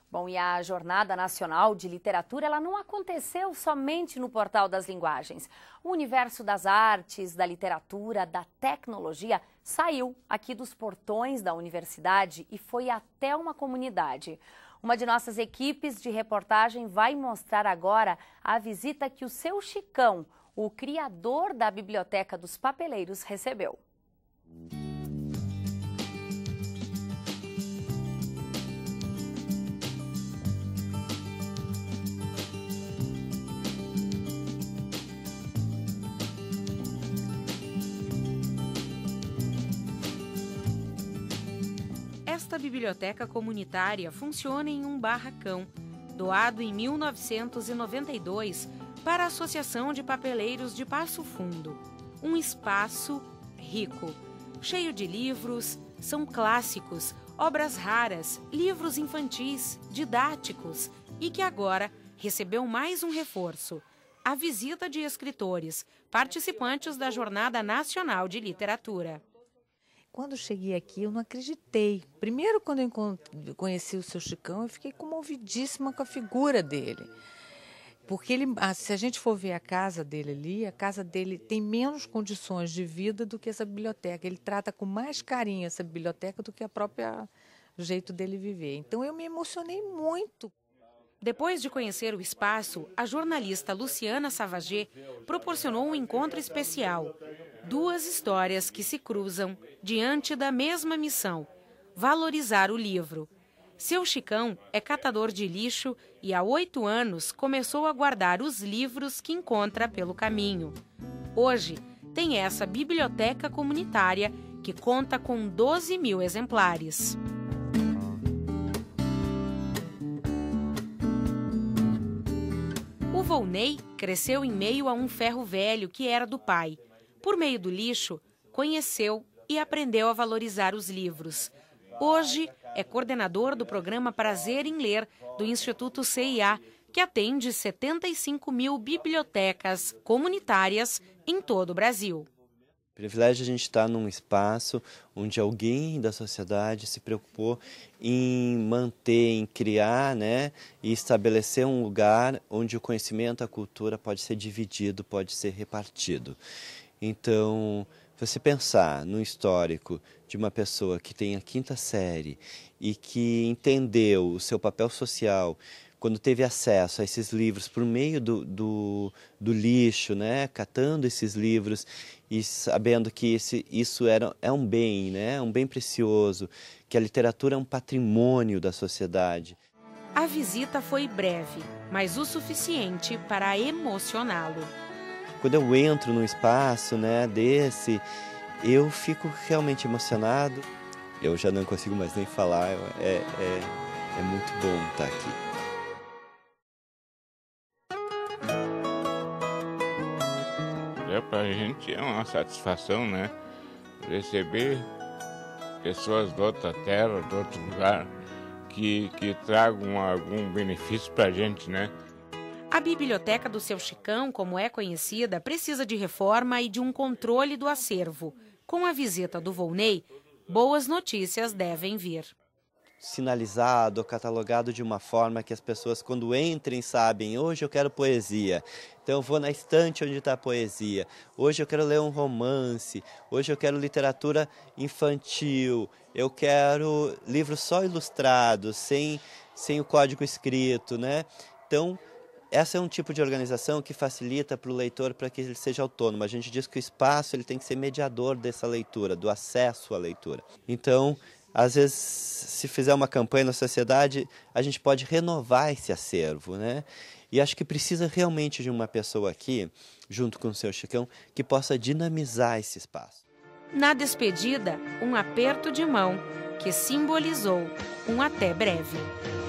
Bom, e a Jornada Nacional de Literatura, ela não aconteceu somente no Portal das Linguagens. O universo das artes, da literatura, da tecnologia saiu aqui dos portões da universidade e foi até uma comunidade. Uma de nossas equipes de reportagem vai mostrar agora a visita que o seu Chicão, o criador da Biblioteca dos Papeleiros, recebeu. Esta biblioteca comunitária funciona em um barracão, doado em 1992 para a Associação de Papeleiros de Passo Fundo. Um espaço rico, cheio de livros, são clássicos, obras raras, livros infantis, didáticos e que agora recebeu mais um reforço, a visita de escritores, participantes da Jornada Nacional de Literatura. Quando eu cheguei aqui, eu não acreditei. Primeiro, quando eu conheci o seu Chicão, eu fiquei comovidíssima com a figura dele. Porque se a gente for ver a casa dele ali, a casa dele tem menos condições de vida do que essa biblioteca. Ele trata com mais carinho essa biblioteca do que a própria jeito dele viver. Então, eu me emocionei muito. Depois de conhecer o espaço, a jornalista Luciana Savagé proporcionou um encontro especial. Duas histórias que se cruzam diante da mesma missão: valorizar o livro. Seu Chicão é catador de lixo e há 8 anos começou a guardar os livros que encontra pelo caminho. Hoje tem essa biblioteca comunitária que conta com 12 mil exemplares. O Volney cresceu em meio a um ferro velho que era do pai. Por meio do lixo, conheceu e aprendeu a valorizar os livros. Hoje é coordenador do programa Prazer em Ler do Instituto CIA, que atende 75 mil bibliotecas comunitárias em todo o Brasil. Privilégio a gente estar num espaço onde alguém da sociedade se preocupou em manter, em criar, né, e estabelecer um lugar onde o conhecimento, a cultura pode ser dividido, pode ser repartido. Então, você pensar no histórico de uma pessoa que tem a 5ª série e que entendeu o seu papel social quando teve acesso a esses livros por meio do lixo, né, catando esses livros e sabendo que isso é um bem, né, um bem precioso, que a literatura é um patrimônio da sociedade. A visita foi breve, mas o suficiente para emocioná-lo. Quando eu entro num espaço, né, desse, eu fico realmente emocionado. Eu já não consigo mais nem falar, é muito bom estar aqui. Para a gente é uma satisfação, né? Receber pessoas de outra terra, de outro lugar, que tragam algum benefício para a gente, né? A biblioteca do seu Chicão, como é conhecida, precisa de reforma e de um controle do acervo. Com a visita do Volney, boas notícias devem vir. Sinalizado, catalogado de uma forma que as pessoas, quando entrem, sabem: hoje eu quero poesia, então eu vou na estante onde está a poesia. Hoje eu quero ler um romance, hoje eu quero literatura infantil, eu quero livros só ilustrados, sem o código escrito, né? Então, essa é um tipo de organização que facilita para o leitor, para que ele seja autônomo. A gente diz que o espaço ele tem que ser mediador dessa leitura, do acesso à leitura. Então, às vezes, se fizer uma campanha na sociedade, a gente pode renovar esse acervo, né? E acho que precisa realmente de uma pessoa aqui, junto com o seu Chicão, que possa dinamizar esse espaço. Na despedida, um aperto de mão que simbolizou um até breve.